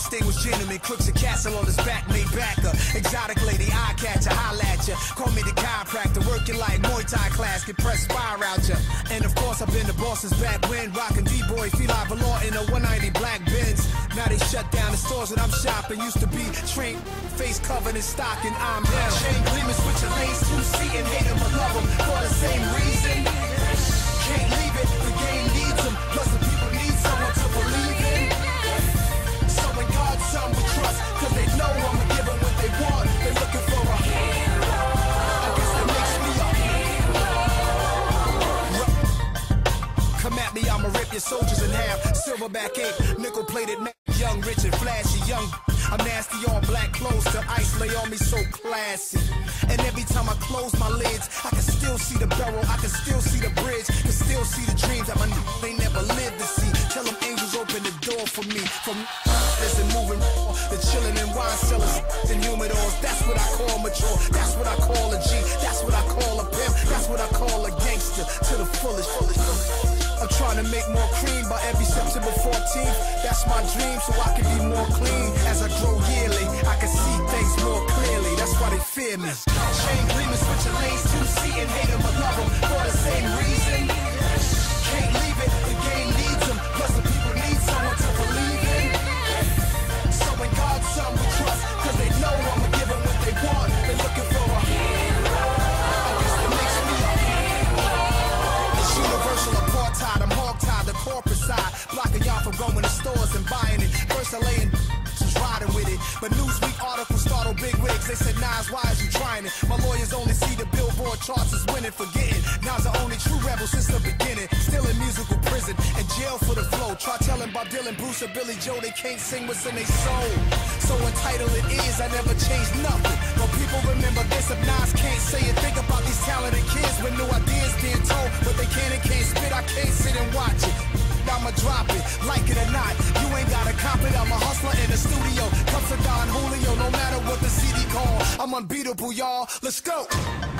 distinguished gentleman, crooks a castle on his back, made backer. Exotic lady, eye catcher, holla at ya. Call me the chiropractor, working like Muay Thai class, get pressed fire out ya. And of course I've been the boss since back when, rockin' D-boy, Feli Valor in a 190 black Benz. Now they shut down the stores that I'm shopping. Used to be trained, face covered in stock, and I'm down. Chain gleaming, switching lanes, two-seat and hate them or love them for the same reason. Can't leave it, the game needs them. Plus the people need someone to believe in. So in God's son we trust, cause they know I'ma give them what they want. They're looking for a hero. I guess that makes me a hero. Come at me, I'ma rip your soldiers in half. Silverback 8, nickel-plated, young, rich and flashy, young. I'm nasty, all black clothes till ice lay on me so classy. And every time I close my lids, I can still see the barrel, I can still see the bridge, can still see the dreams that my they never lived to see. Tell them angels open the door for me. From isn't moving, the chillin' and wine cellars and humidors. That's what I call mature, that's what I call a G, that's what I call a pimp, that's what I call a gangster to the fullest. I'm trying to make more cream by every September 14th. That's my dream, so I can be more clean. As I grow yearly, I can see things more clearly. That's why they fear me. Chain gleaming, switching lanes, two-seat and hate them or love them for the same reason. Can't leave it, the game needs them. Plus the people need someone to believe in. So in God's son we trust, cause they know I'ma give them what they want. They're looking for a hero. I guess that makes me a hero. It's universal apartheid, I'm hog-tied, the corporate side, blocking y'all from going to stores and buying it. First I lay in just riding with it, but Newsweek articles startled big wigs. They said, Nas, why is you trying it? My lawyers only see the Billboard charts as winning, forgetting Nas the only true rebel since the beginning. Still in musical prison and jail for the flow. Try telling Bob Dylan, Bruce or Billy Joe they can't sing what's in their soul. So entitled it is, I never changed nothing. But people remember this, if Nas can't say it. Think about these talented kids with new ideas being told, but they can't and can't spit, I can't sit and watch it. I'ma drop it, like it or not. You ain't gotta cop it, I'm a hustler in the studio. Cups of Don Julio, no matter what the CD call. I'm unbeatable, y'all. Let's go.